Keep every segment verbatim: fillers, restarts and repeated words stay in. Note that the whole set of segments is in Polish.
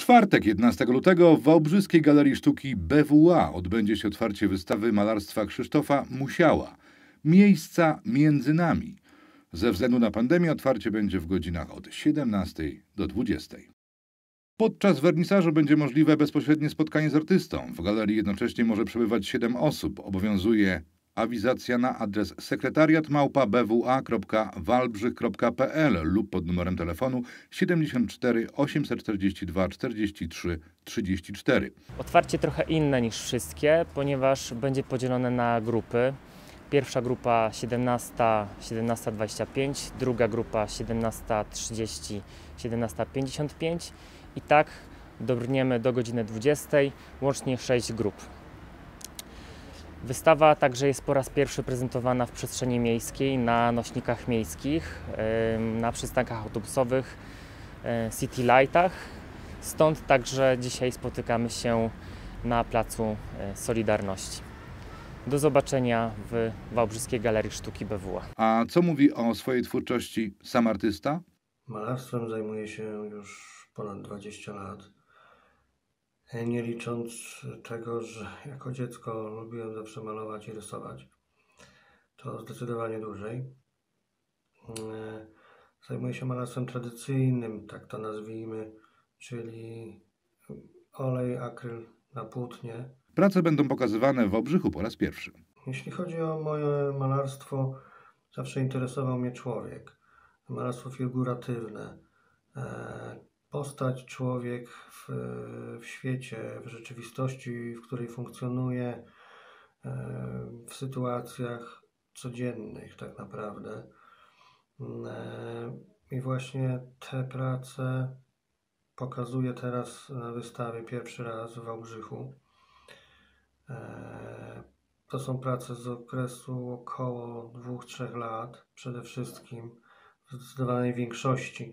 czwartek, jedenastego lutego w Wałbrzyskiej Galerii Sztuki B W A odbędzie się otwarcie wystawy malarstwa Krzysztofa Musiała „Miejsca między nami”. Ze względu na pandemię otwarcie będzie w godzinach od siedemnastej do dwudziestej. Podczas wernisażu będzie możliwe bezpośrednie spotkanie z artystą. W galerii jednocześnie może przebywać siedem osób. Obowiązuje awizacja na adres sekretariat małpa b w a kropka walbrzych kropka p l lub pod numerem telefonu siedemdziesiąt cztery osiemset czterdzieści dwa czterdzieści trzy trzydzieści cztery. Otwarcie trochę inne niż wszystkie, ponieważ będzie podzielone na grupy. Pierwsza grupa siedemnasta, siedemnasta dwadzieścia pięć, druga grupa siedemnasta trzydzieści, siedemnasta pięćdziesiąt pięć i tak dobrniemy do godziny dwudziestej, łącznie sześć grup. Wystawa także jest po raz pierwszy prezentowana w przestrzeni miejskiej, na nośnikach miejskich, na przystankach autobusowych, City Lightach. Stąd także dzisiaj spotykamy się na Placu Solidarności. Do zobaczenia w Wałbrzyskiej Galerii Sztuki B W A. A co mówi o swojej twórczości sam artysta? Malarstwem zajmuję się już ponad dwadzieścia lat. Nie licząc tego, że jako dziecko lubiłem zawsze malować i rysować, to zdecydowanie dłużej. Zajmuję się malarstwem tradycyjnym, tak to nazwijmy, czyli olej, akryl na płótnie. Prace będą pokazywane w Wałbrzychu po raz pierwszy. Jeśli chodzi o moje malarstwo, zawsze interesował mnie człowiek. Malarstwo figuratywne. Postać, człowiek w, w świecie, w rzeczywistości, w której funkcjonuje, w sytuacjach codziennych tak naprawdę. I właśnie te prace pokazuję teraz na wystawie pierwszy raz w Wałbrzychu. To są prace z okresu około dwóch do trzech lat, przede wszystkim w zdecydowanej większości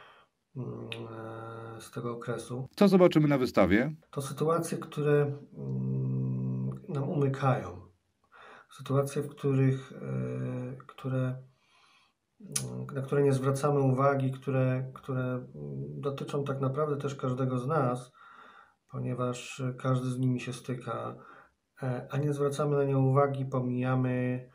z tego okresu. Co zobaczymy na wystawie? To sytuacje, które nam umykają. Sytuacje, w których, które, na które nie zwracamy uwagi, które, które dotyczą tak naprawdę też każdego z nas, ponieważ każdy z nimi się styka, a nie zwracamy na nie uwagi, pomijamy.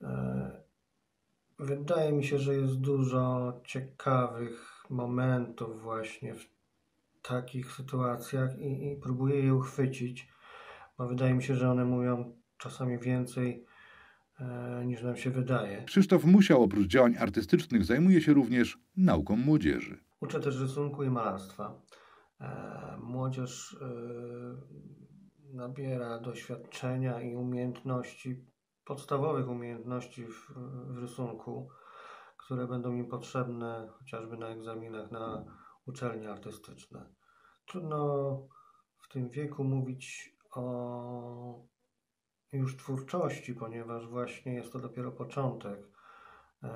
Wydaje mi się, że jest dużo ciekawych momentów właśnie w takich sytuacjach i, i próbuję je uchwycić, bo wydaje mi się, że one mówią czasami więcej e, niż nam się wydaje. Krzysztof Musiał oprócz działań artystycznych zajmuje się również nauką młodzieży. Uczę też rysunku i malarstwa. E, młodzież e, nabiera doświadczenia i umiejętności, podstawowych umiejętności w, w rysunku, które będą im potrzebne chociażby na egzaminach na uczelnie artystyczne. Trudno w tym wieku mówić o już twórczości, ponieważ właśnie jest to dopiero początek. Eee,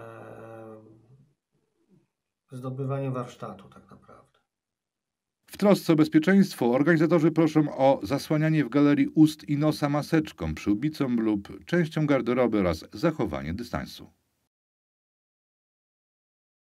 zdobywanie warsztatu tak naprawdę. W trosce o bezpieczeństwo organizatorzy proszą o zasłanianie w galerii ust i nosa maseczką, przyłbicą lub częścią garderoby oraz zachowanie dystansu.